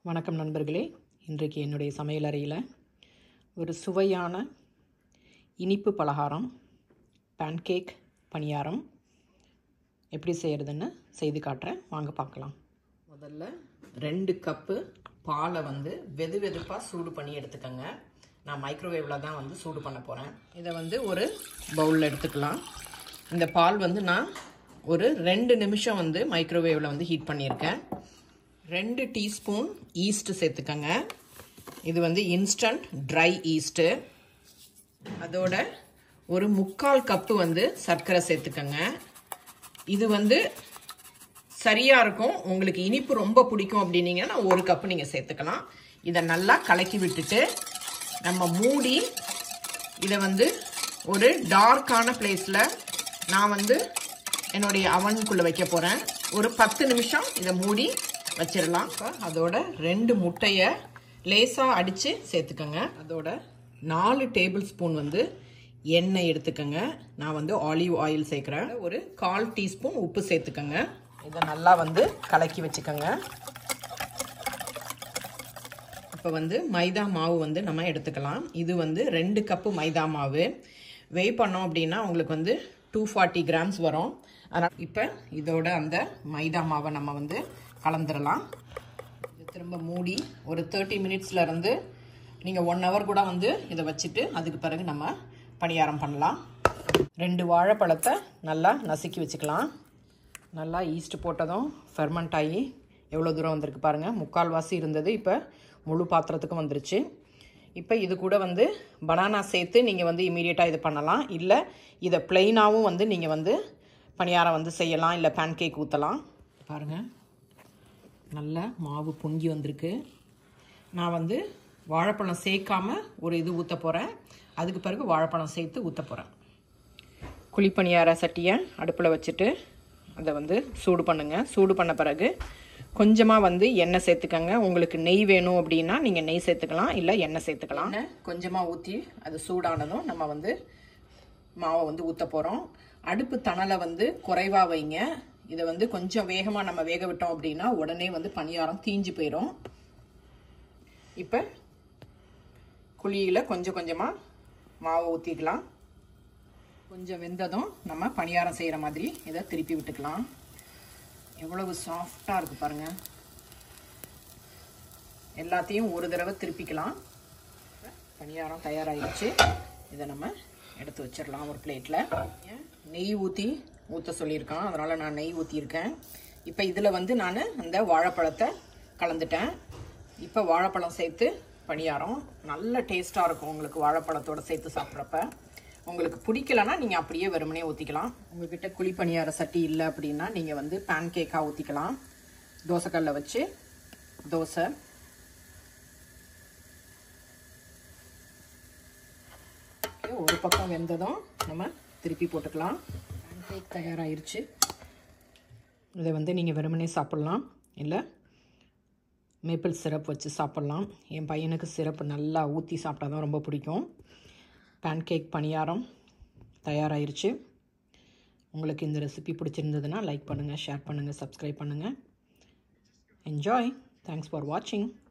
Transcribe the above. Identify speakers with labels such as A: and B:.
A: வணக்கம் நண்பர்களே. இன்றைக்கு என்னுடைய சமையலறையில் ஒரு சுவையான இனிப்பு பலகாரம் பேன்கேக் பணியாரம் எப்படி செய்கிறதுன்னு செய்து காட்டுறேன். வாங்க பார்க்கலாம். முதல்ல 2 கப்பு பாலை வெது வெதுப்பாக சூடு பண்ணி எடுத்துக்கோங்க. நான் மைக்ரோவேவில் தான் சூடு பண்ண போகிறேன். இதை ஒரு பவுலில் எடுத்துக்கலாம். இந்த பால் நான் ஒரு 2 நிமிஷம் மைக்ரோவேவில் ஹீட் பண்ணியிருக்கேன். 2 டீஸ்பூன் ஈஸ்ட் சேர்த்துக்கங்க. இது இன்ஸ்டன்ட் ட்ரை ஈஸ்ட்டு. அதோட ஒரு 3/4 கப்பு சர்க்கரை சேர்த்துக்கங்க. இது சரியா இருக்கும். உங்களுக்கு இனிப்பு ரொம்ப பிடிக்கும் அப்படின்னீங்கன்னா 1 கப்பு நீங்க சேர்த்துக்கலாம். இதை நல்லா கலக்கி விட்டுட்டு நம்ம மூடி இதை ஒரு டார்க்கான பிளேஸ்ல நான் என்னுடைய அவனுக்குள்ள வைக்க போறேன். ஒரு 10 நிமிஷம் இதை மூடி வச்சிடலாம். அதோட 2 முட்டையை லேசா அடிச்சு சேர்த்துக்கங்க. அதோட 4 டேபிள் ஸ்பூன் எண்ணெய் எடுத்துக்கங்க. நான் ஆலிவ் ஆயில் சேர்க்கிறேன். ஒரு 1/4 டீஸ்பூன் உப்பு சேர்த்துக்கங்க. இதை நல்லா கலக்கி வச்சுக்கோங்க. இப்போ மைதா மாவு நம்ம எடுத்துக்கலாம். இது 2 கப்பு மைதா மாவு. வெய் பண்ணோம் அப்படின்னா உங்களுக்கு 240 கிராம்ஸ் வரும். அதனால் இப்போ இதோட அந்த மைதா மாவை நம்ம கலந்துடலாம். திரும்ப மூடி ஒரு 30 மினிட்ஸ்லேருந்து நீங்கள் 1 ஹவர் கூட இதை வச்சுட்டு அதுக்கு பிறகு நம்ம பணியாரம் பண்ணலாம். 2 வாழைப்பழத்தை நல்லா நசுக்கி வச்சுக்கலாம். நல்லா ஈஸ்ட் போட்டதும் ஃபெர்மெண்ட் ஆகி எவ்வளோ தூரம் வந்திருக்கு பாருங்கள். 3/4 வாசி இருந்தது, இப்போ முழு பாத்திரத்துக்கும் வந்துருச்சு. இப்போ இது கூட பனானா சேர்த்து நீங்கள் இமீடியட்டாக இது பண்ணலாம். இல்லை இதை பிளெயினாகவும் நீங்கள் பணியாரம் செய்யலாம். இல்லை பேன்கேக் ஊற்றலாம். பாருங்கள், நல்ல மாவு பொங்கி வந்திருக்கு. நான் வாழைப்பழம் சேர்க்காம ஒரு இது ஊற்ற போகிறேன். அதுக்கு பிறகு வாழைப்பழம் சேர்த்து ஊற்ற போகிறேன். குழிப்பணியார சட்டியை அடுப்பில் வச்சுட்டு அதை சூடு பண்ணுங்கள். சூடு பண்ண பிறகு கொஞ்சமாக எண்ணெய் சேர்த்துக்கங்க. உங்களுக்கு நெய் வேணும் அப்படின்னா நீங்கள் நெய் சேர்த்துக்கலாம், இல்லை எண்ணெய் சேர்த்துக்கலாம். கொஞ்சமாக ஊற்றி அது சூடானதும் நம்ம மாவை ஊற்ற போகிறோம். அடுப்பு தணலை குறைவாக வைங்க. இதை கொஞ்சம் வேகமாக நம்ம வேக விட்டோம் அப்படின்னா உடனே பணியாரம் தீஞ்சு போயிடும். இப்போ குழியில் கொஞ்சம் கொஞ்சமாக மாவை ஊற்றிக்கலாம். கொஞ்சம் வெந்ததும் நம்ம பணியாரம் செய்கிற மாதிரி இதை திருப்பி விட்டுக்கலாம். எவ்வளவு சாஃப்டாக இருக்குது பாருங்கள். எல்லாத்தையும் ஒரு தடவை திருப்பிக்கலாம். பணியாரம் தயாராகிடுச்சு. இதை நம்ம எடுத்து வச்சிடலாம் ஒரு பிளேட்டில். நெய் ஊற்ற சொல்லியிருக்கான், அதனால் நான் நெய் ஊற்றியிருக்கேன். இப்போ இதில் நான் அந்த வாழைப்பழத்தை கலந்துட்டேன். இப்போ வாழைப்பழம் சேர்த்து பணியாரம் நல்ல டேஸ்ட்டாக இருக்கும் உங்களுக்கு வாழைப்பழத்தோடு சேர்த்து சாப்பிட்றப்ப. உங்களுக்கு பிடிக்கலன்னா நீங்கள் அப்படியே வெறுமனே ஊற்றிக்கலாம். உங்கள்கிட்ட குழிப்பணியார சட்டி இல்லை அப்படின்னா நீங்கள் பேன்கேக்காக ஊற்றிக்கலாம். தோசைக்கல்ல வச்சு தோசை ஒரு பக்கம் வெந்ததும் நம்ம திருப்பி போட்டுக்கலாம். பேன்கேக் தயாராகிருச்சு. இதை நீங்கள் வெறுமனே சாப்பிட்லாம், இல்லை மேப்பிள் சிரப் வச்சு சாப்பிட்லாம். என் பையனுக்கு சிரப்பு நல்லா ஊற்றி சாப்பிட்டா தான் ரொம்ப பிடிக்கும். பேன்கேக் பணியாரம் தயாராகிருச்சு. உங்களுக்கு இந்த ரெசிபி பிடிச்சிருந்ததுன்னா லைக் பண்ணுங்கள், ஷேர் பண்ணுங்கள், சப்ஸ்கிரைப் பண்ணுங்கள். என்ஜாய். தேங்க்ஸ் ஃபார் வாட்சிங்.